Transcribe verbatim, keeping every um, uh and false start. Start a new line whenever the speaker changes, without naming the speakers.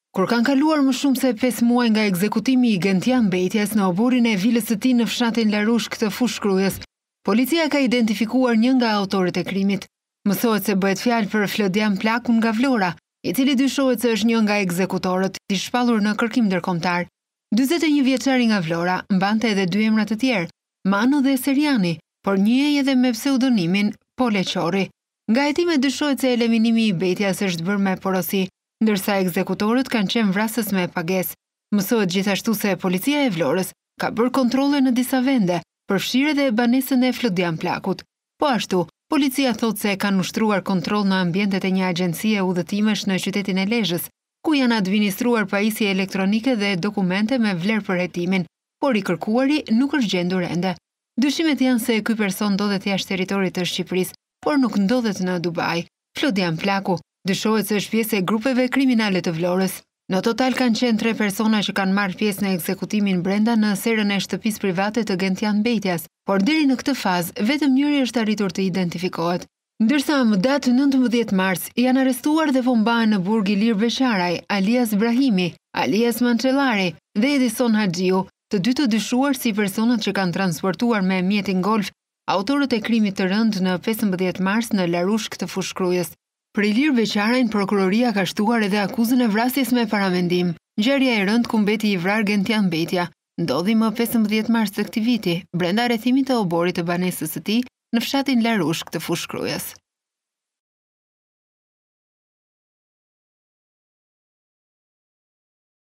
Kur kanë kaluar më shumë se pesë muaj nga ekzekutimi i Gentian Mbetjes në oburin e vilës së tij në fshatin Larushk të Fushkrujës, policia ka identifikuar një nga autorët e krimit. Mësohet se bëhet fjalë për Flodian Plakun nga Vlora, i cili dyshohet se është një nga ekzekutorët i shpallur në kërkim ndërkombëtar. dyzet e një vjeçari nga Vlora mbante edhe dy emra të tjerë, Mano dhe Seriani, por njihej edhe me pseudonimin Pole Qori. Nga hetimet dyshohet se eliminimi i Mbetjes është bërë me porosi, ndërsa ekzekutorët kanë qenë vrasës me pagesë. Mësohet gjithashtu se policia e Vlorës ka bërë kontrolle në disa vende, përfshirë edhe banesën e Flodian Plakut. Po ashtu, policia thot se kanë ushtruar kontroll në ambientet e një agjencie udhëtimesh në qytetin e Lezhës, ku janë administruar pajisje elektronike dhe dokumente me vlerë për hetimin, por i kërkuari nuk është gjendur ende. Dyshimet janë se ky person ndodhet jashtë territorit të Shqipërisë, por nuk ndodhet në Dubai. Flodian Plaku dyshohet se është pjesë e grupeve kriminale të Vlorës. Në total kanë qenë tre persona që kanë marrë pjesë në ekzekutimin brenda në serën e shtëpisë private të Gentian Mbetjes, por deri në këtë fazë vetëm njëri është arritur të identifikohet. Ndërsa më datë nëntëmbëdhjetë mars janë arrestuar dhe vombahen në burg Ilir Beqaraj, alias Brahimi, alias Mançellari dhe Edison Haxhiu, të dy të dyshuar si personat që kanë transportuar me mjetin golf autorët e krimit të rënd në pesëmbëdhjetë mars në Larushk të Fushkrujës. Për Ilir Beqarajn, prokuroria ka shtuar edhe akuzën e vrasjes me paramendim. Ngjarja e rënd ku mbeti i vrarë Gentian Mbetja ndodhi më pesëmbëdhjetë mars të këtij viti, brenda rrethimit të oborit të banesës së tij në fshatin Larushk të Fushkrujës.